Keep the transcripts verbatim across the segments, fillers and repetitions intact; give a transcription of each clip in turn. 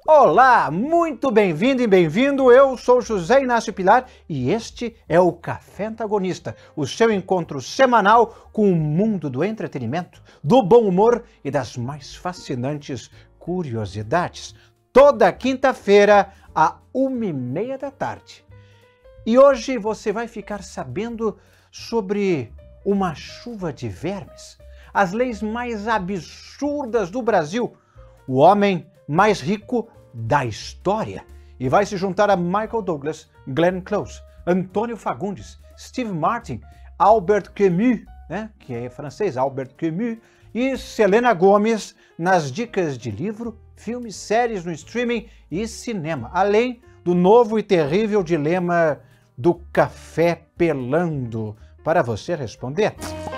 Olá, muito bem-vindo e bem-vindo, eu sou José Inácio Pilar e este é o Café Antagonista, o seu encontro semanal com o mundo do entretenimento, do bom humor e das mais fascinantes curiosidades. Toda quinta-feira, à uma e meia da tarde. E hoje você vai ficar sabendo sobre uma chuva de vermes, as leis mais absurdas do Brasil, o homem mais rico da história, e vai se juntar a Michael Douglas, Glenn Close, Antônio Fagundes, Steve Martin, Albert Camus, né, que é francês, Albert Camus, e Selena Gomez nas dicas de livro, filmes, séries no streaming e cinema, além do novo e terrível dilema do café pelando, para você responder.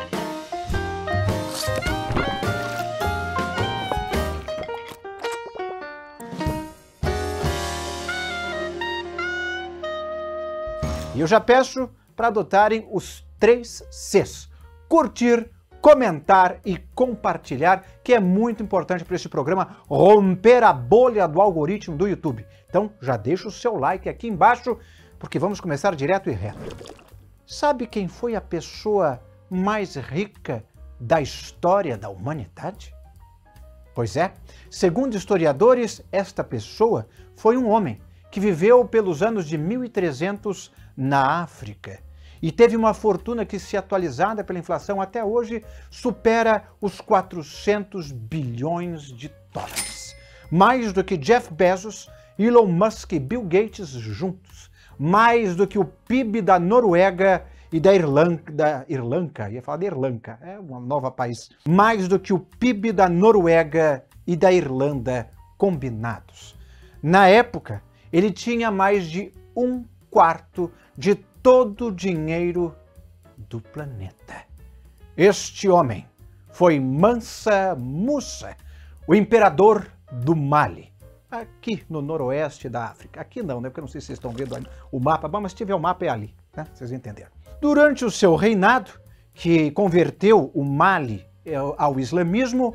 E eu já peço para adotarem os três Cs: curtir, comentar e compartilhar, que é muito importante para esse programa romper a bolha do algoritmo do YouTube. Então já deixa o seu like aqui embaixo, porque vamos começar direto e reto. Sabe quem foi a pessoa mais rica da história da humanidade? Pois é, segundo historiadores, esta pessoa foi um homem que viveu pelos anos de mil e trezentos na África e teve uma fortuna que, se atualizada pela inflação até hoje, supera os quatrocentos bilhões de dólares. Mais do que Jeff Bezos, Elon Musk e Bill Gates juntos. Mais do que o P I B da Noruega e da Irlanda, da Irlanda, ia falar da Irlanda, é um novo país. Mais do que o P I B da Noruega e da Irlanda combinados. Na época, ele tinha mais de um quarto de todo o dinheiro do planeta. Este homem foi Mansa Musa, o imperador do Mali, aqui no noroeste da África. Aqui não, né? Porque eu não sei se vocês estão vendo o mapa, mas se tiver o mapa é ali, né? Vocês entenderam. Durante o seu reinado, que converteu o Mali ao islamismo,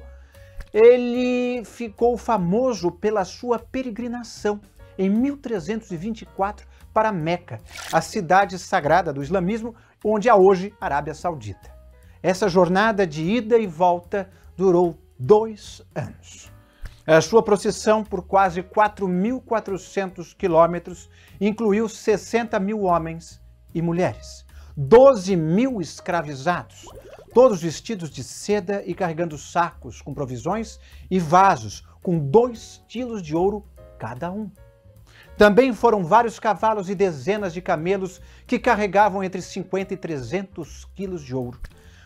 ele ficou famoso pela sua peregrinação em mil trezentos e vinte e quatro para Meca, a cidade sagrada do islamismo, onde há hoje a Arábia Saudita. Essa jornada de ida e volta durou dois anos. A sua procissão por quase quatro mil e quatrocentos quilômetros incluiu sessenta mil homens e mulheres, doze mil escravizados, todos vestidos de seda e carregando sacos com provisões e vasos com dois quilos de ouro cada um. Também foram vários cavalos e dezenas de camelos que carregavam entre cinquenta e trezentos quilos de ouro.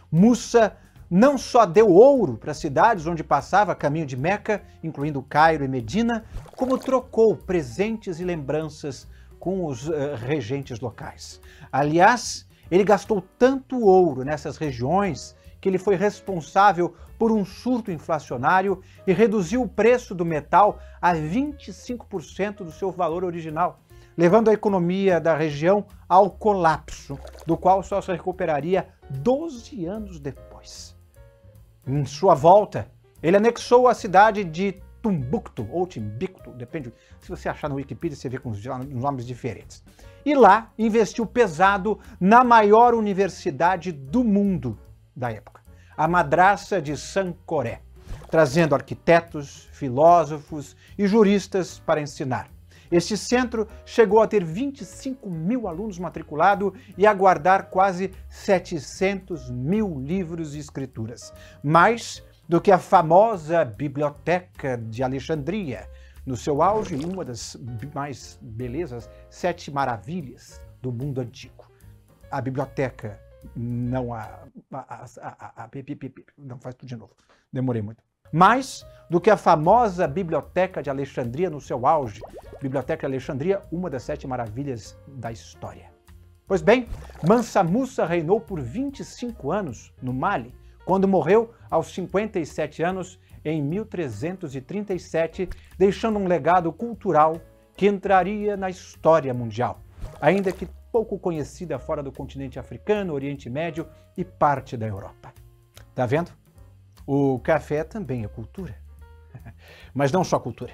Musa não só deu ouro para as cidades onde passava caminho de Meca, incluindo Cairo e Medina, como trocou presentes e lembranças com os uh, regentes locais. Aliás, ele gastou tanto ouro nessas regiões que ele foi responsável por um surto inflacionário e reduziu o preço do metal a vinte e cinco por cento do seu valor original, levando a economia da região ao colapso, do qual só se recuperaria doze anos depois. Em sua volta, ele anexou a cidade de Timbuktu, ou Timbuktu, depende, se você achar no Wikipedia você vê com os nomes diferentes. E lá investiu pesado na maior universidade do mundo da época, a Madraça de Sancoré, trazendo arquitetos, filósofos e juristas para ensinar. Este centro chegou a ter vinte e cinco mil alunos matriculados e a guardar quase setecentos mil livros e escrituras, mais do que a famosa Biblioteca de Alexandria, no seu auge, uma das mais belezas, sete maravilhas do mundo antigo. A biblioteca Não, a, a, a, a, a, não faz tudo de novo, demorei muito. Mais do que a famosa Biblioteca de Alexandria no seu auge. Biblioteca de Alexandria, uma das sete maravilhas da história. Pois bem, Mansa Musa reinou por vinte e cinco anos no Mali, quando morreu aos cinquenta e sete anos em mil trezentos e trinta e sete, deixando um legado cultural que entraria na história mundial, ainda que pouco conhecida fora do continente africano, Oriente Médio e parte da Europa. Tá vendo? O café também é cultura. Mas não só cultura.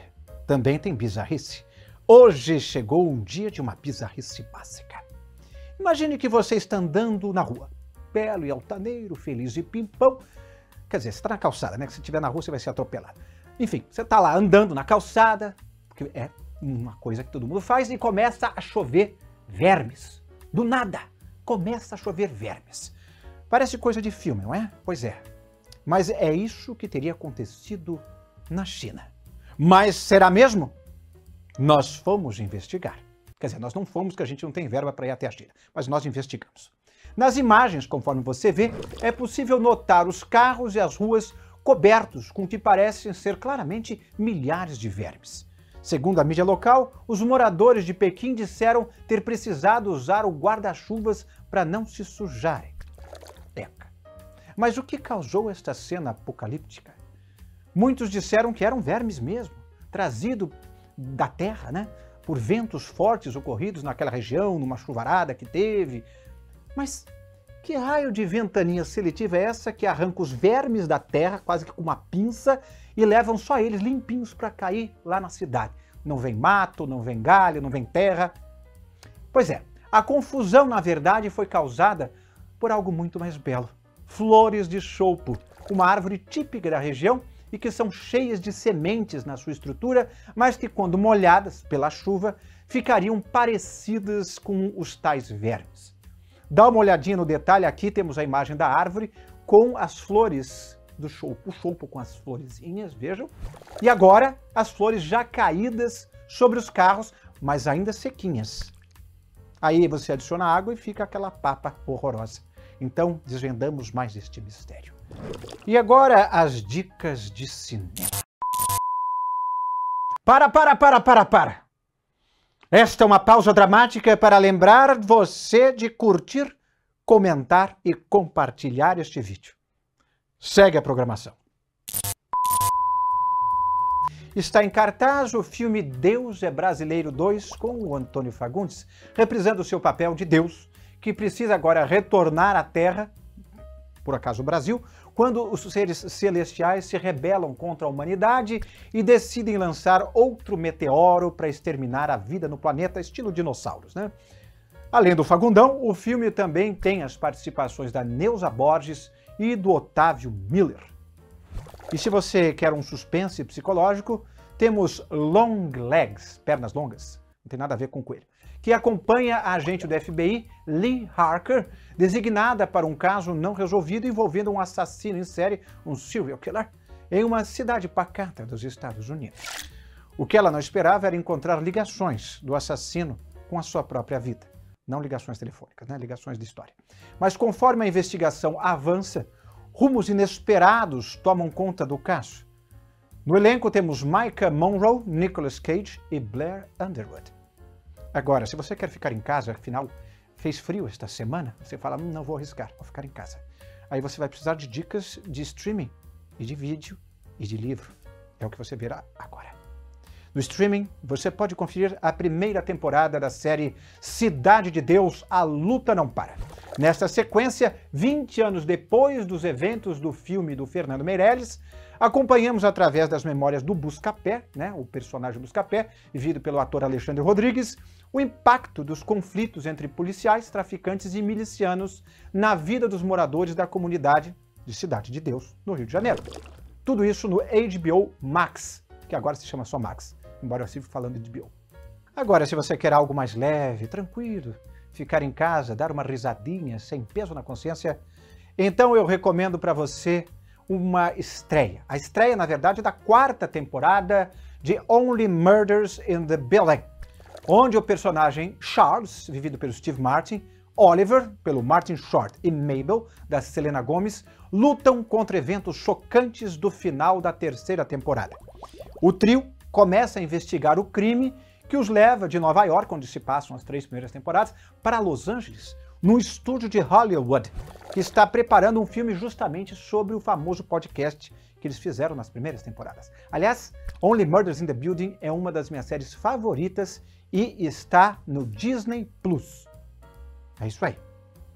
também tem bizarrice. Hoje chegou um dia de uma bizarrice básica. Imagine que você está andando na rua, belo e altaneiro, feliz e pimpão. Quer dizer, você está na calçada, né? Que se estiver na rua você vai ser atropelado. Enfim, você está lá andando na calçada, que é uma coisa que todo mundo faz, e começa a chover vermes. Do nada, começa a chover vermes. Parece coisa de filme, não é? Pois é. Mas é isso que teria acontecido na China. Mas será mesmo? Nós fomos investigar. Quer dizer, nós não fomos, que a gente não tem verba para ir até a China, mas nós investigamos. Nas imagens, conforme você vê, é possível notar os carros e as ruas cobertos com o que parecem ser claramente milhares de vermes. Segundo a mídia local, os moradores de Pequim disseram ter precisado usar o guarda-chuvas para não se sujarem. Eca. Mas o que causou esta cena apocalíptica? Muitos disseram que eram vermes mesmo, trazido da terra, né? Por ventos fortes ocorridos naquela região, numa chuvarada que teve. Mas que raio de ventania seletiva é essa que arranca os vermes da terra, quase que com uma pinça, e levam só eles limpinhos para cair lá na cidade? Não vem mato, não vem galho, não vem terra. Pois é, a confusão, na verdade, foi causada por algo muito mais belo. Flores de choupo, uma árvore típica da região e que são cheias de sementes na sua estrutura, mas que, quando molhadas pela chuva, ficariam parecidas com os tais vermes. Dá uma olhadinha no detalhe, aqui temos a imagem da árvore com as flores do choupo, o choupo com as florezinhas, vejam. E agora as flores já caídas sobre os carros, mas ainda sequinhas. Aí você adiciona água e fica aquela papa horrorosa. Então desvendamos mais este mistério. E agora as dicas de cinema. Para, para, para, para, para! Esta é uma pausa dramática para lembrar você de curtir, comentar e compartilhar este vídeo. Segue a programação. Está em cartaz o filme Deus é Brasileiro dois com o Antônio Fagundes, reprisando o seu papel de Deus, que precisa agora retornar à Terra, por acaso o Brasil, quando os seres celestiais se rebelam contra a humanidade e decidem lançar outro meteoro para exterminar a vida no planeta, estilo dinossauros, né? Além do Fagundão, o filme também tem as participações da Neuza Borges e do Otávio Miller. E se você quer um suspense psicológico, temos Long Legs, Pernas Longas, não tem nada a ver com coelho, que acompanha a agente do F B I, Lee Harker, designada para um caso não resolvido envolvendo um assassino em série, um serial killer, em uma cidade pacata dos Estados Unidos. O que ela não esperava era encontrar ligações do assassino com a sua própria vida. Não ligações telefônicas, né? Ligações de história. Mas conforme a investigação avança, rumos inesperados tomam conta do caso. No elenco temos Maika Monroe, Nicolas Cage e Blair Underwood. Agora, se você quer ficar em casa, afinal, fez frio esta semana, você fala, hum, não vou arriscar, vou ficar em casa. Aí você vai precisar de dicas de streaming, e de vídeo, e de livro. É o que você verá agora. No streaming, você pode conferir a primeira temporada da série Cidade de Deus, A Luta Não Para. Nesta sequência, vinte anos depois dos eventos do filme do Fernando Meirelles, acompanhamos através das memórias do Buscapé, né, o personagem Buscapé, vivido pelo ator Alexandre Rodrigues, o impacto dos conflitos entre policiais, traficantes e milicianos na vida dos moradores da comunidade de Cidade de Deus, no Rio de Janeiro. Tudo isso no H B O Max, que agora se chama só Max, embora eu siga falando de H B O. Agora, se você quer algo mais leve, tranquilo, ficar em casa, dar uma risadinha, sem peso na consciência, então eu recomendo para você uma estreia. A estreia, na verdade, da quarta temporada de Only Murders in the Building, onde o personagem Charles, vivido pelo Steve Martin, Oliver, pelo Martin Short, e Mabel, da Selena Gomez, lutam contra eventos chocantes do final da terceira temporada. O trio começa a investigar o crime que os leva de Nova York, onde se passam as três primeiras temporadas, para Los Angeles, num estúdio de Hollywood, que está preparando um filme justamente sobre o famoso podcast que eles fizeram nas primeiras temporadas. Aliás, Only Murders in the Building é uma das minhas séries favoritas e está no Disney Plus. É isso aí.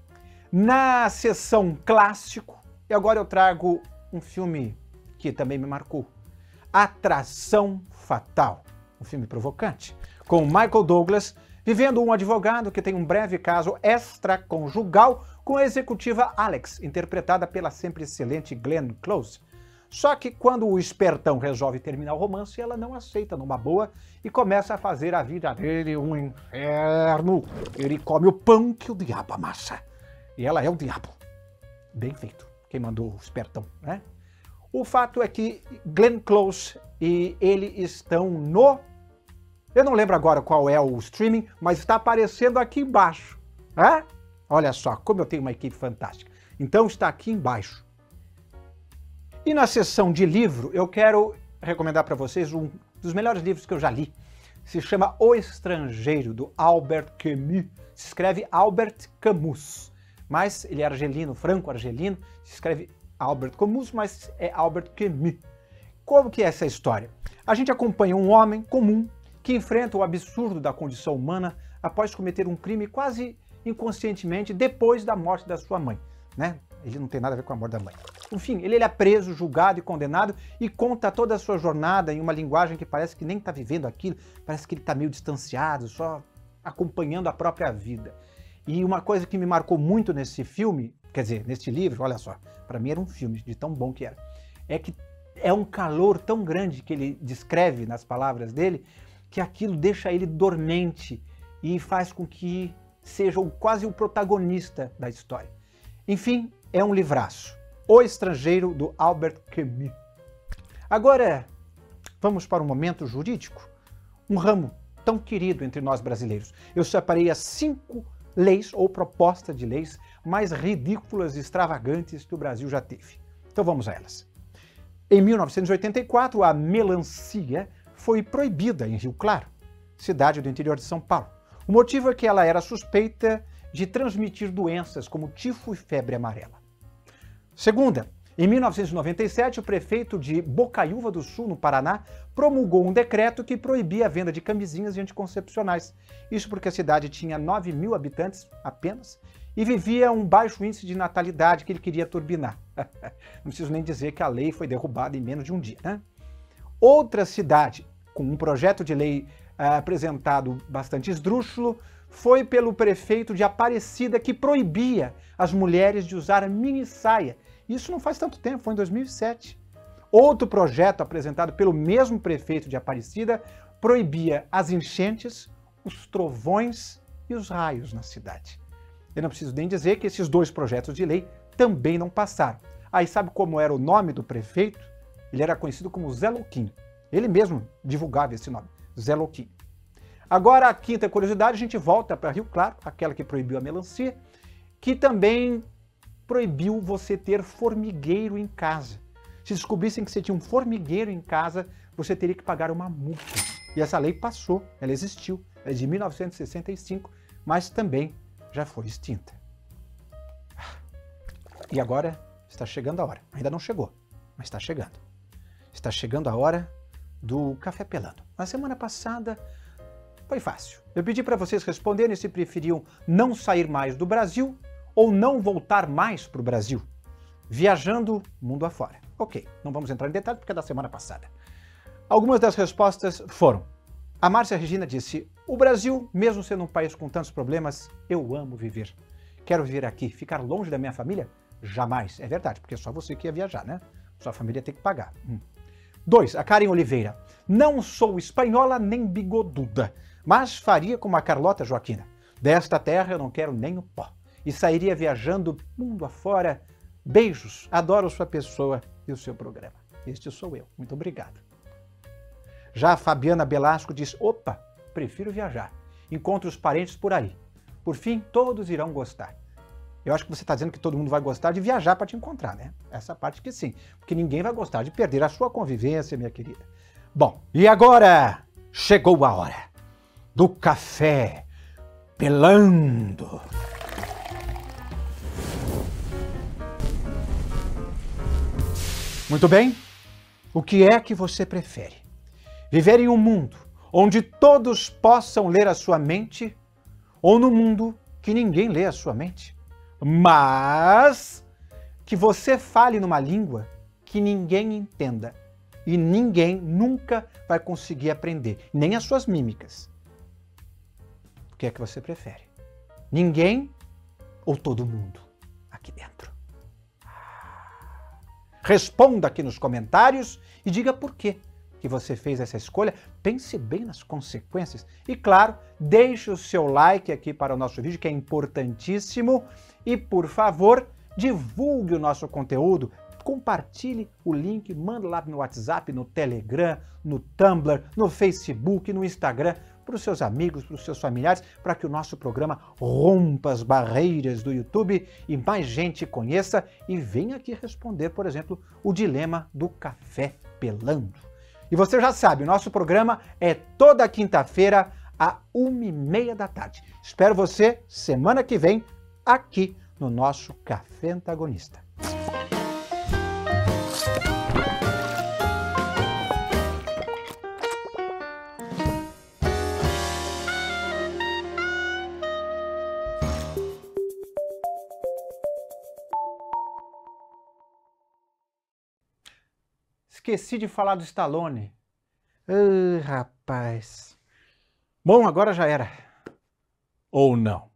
Na seção clássico, e agora eu trago um filme que também me marcou. Atração Fatal. um filme provocante, com Michael Douglas vivendo um advogado que tem um breve caso extraconjugal com a executiva Alex, interpretada pela sempre excelente Glenn Close. Só que quando o espertão resolve terminar o romance, ela não aceita numa boa e começa a fazer a vida dele um inferno. Ele come o pão que o diabo amassa. E ela é o diabo. Bem feito, quem mandou o espertão, né? O fato é que Glenn Close e ele estão no... Eu não lembro agora qual é o streaming, mas está aparecendo aqui embaixo. É? Olha só, como eu tenho uma equipe fantástica. Então está aqui embaixo. E na seção de livro, eu quero recomendar para vocês um dos melhores livros que eu já li. Se chama O Estrangeiro, do Albert Camus. Se escreve Albert Camus, mas ele é argelino, franco-argelino. Se escreve Albert Camus, mas é Albert Camus. Como que é essa história? A gente acompanha um homem comum que enfrenta o absurdo da condição humana após cometer um crime quase inconscientemente depois da morte da sua mãe, né? Ele não tem nada a ver com a morte da mãe. Enfim, ele, ele é preso, julgado e condenado e conta toda a sua jornada em uma linguagem que parece que nem está vivendo aquilo, parece que ele está meio distanciado, só acompanhando a própria vida. E uma coisa que me marcou muito nesse filme, quer dizer, nesse livro, olha só, para mim era um filme de tão bom que era, é que é um calor tão grande que ele descreve nas palavras dele, que aquilo deixa ele dormente e faz com que seja quase o protagonista da história. Enfim, é um livraço. O Estrangeiro, do Albert Camus. Agora, vamos para um momento jurídico. Um ramo tão querido entre nós brasileiros. Eu separei as cinco leis ou propostas de leis mais ridículas e extravagantes que o Brasil já teve. Então vamos a elas. Em mil novecentos e oitenta e quatro, a melancia foi proibida em Rio Claro, cidade do interior de São Paulo. O motivo é que ela era suspeita de transmitir doenças como tifo e febre amarela. Segunda, em mil novecentos e noventa e sete, o prefeito de Bocaiúva do Sul, no Paraná, promulgou um decreto que proibia a venda de camisinhas e anticoncepcionais. Isso porque a cidade tinha nove mil habitantes apenas e vivia um baixo índice de natalidade que ele queria turbinar. Não preciso nem dizer que a lei foi derrubada em menos de um dia, né? Outra cidade, com um projeto de lei uh, apresentado bastante esdrúxulo, foi pelo prefeito de Aparecida, que proibia as mulheres de usar mini saia. Isso não faz tanto tempo, foi em dois mil e sete. Outro projeto apresentado pelo mesmo prefeito de Aparecida proibia as enchentes, os trovões e os raios na cidade. Eu não preciso nem dizer que esses dois projetos de lei também não passaram. Aí sabe como era o nome do prefeito? Ele era conhecido como Zé Louquinho. Ele mesmo divulgava esse nome, Zé Louquinho. Agora, a quinta curiosidade, a gente volta para Rio Claro, aquela que proibiu a melancia, que também proibiu você ter formigueiro em casa. Se descobrissem que você tinha um formigueiro em casa, você teria que pagar uma multa. E essa lei passou, ela existiu, é de mil novecentos e sessenta e cinco, mas também já foi extinta. E agora está chegando a hora. Ainda não chegou, mas está chegando. Está chegando a hora do Café Pelando. Na semana passada foi fácil. Eu pedi para vocês responderem se preferiam não sair mais do Brasil ou não voltar mais para o Brasil, viajando mundo afora. Ok, não vamos entrar em detalhes porque é da semana passada. Algumas das respostas foram: a Márcia Regina disse, o Brasil, mesmo sendo um país com tantos problemas, eu amo viver. Quero viver aqui, ficar longe da minha família? Jamais. É verdade, porque é só você que ia viajar, né? Sua família tem que pagar. Hum. Dois, a Karen Oliveira. Não sou espanhola nem bigoduda, mas faria como a Carlota Joaquina. Desta terra eu não quero nem o pó. E sairia viajando mundo afora. Beijos, adoro sua pessoa e o seu programa. Este sou eu. Muito obrigado. Já a Fabiana Belasco diz, opa, prefiro viajar. Encontro os parentes por aí. Por fim, todos irão gostar. Eu acho que você está dizendo que todo mundo vai gostar de viajar para te encontrar, né? Essa parte que sim. Porque ninguém vai gostar de perder a sua convivência, minha querida. Bom, e agora chegou a hora do Café Pelando. Muito bem. O que é que você prefere? Viver em um mundo onde todos possam ler a sua mente ou no mundo que ninguém lê a sua mente, mas que você fale numa língua que ninguém entenda? e ninguém nunca vai conseguir aprender, nem as suas mímicas. O que é que você prefere? Ninguém ou todo mundo aqui dentro? Responda aqui nos comentários e diga por quê que você fez essa escolha. Pense bem nas consequências. E claro, deixe o seu like aqui para o nosso vídeo, que é importantíssimo. E por favor, divulgue o nosso conteúdo. Compartilhe o link, manda lá no WhatsApp, no Telegram, no Tumblr, no Facebook, no Instagram, para os seus amigos, para os seus familiares, para que o nosso programa rompa as barreiras do YouTube e mais gente conheça e venha aqui responder, por exemplo, o dilema do café pelando. E você já sabe, o nosso programa é toda quinta-feira, à uma e meia da tarde. Espero você semana que vem, aqui no nosso Café Antagonista. Esqueci de falar do Stallone. Ah, rapaz. Bom, agora já era. Ou não.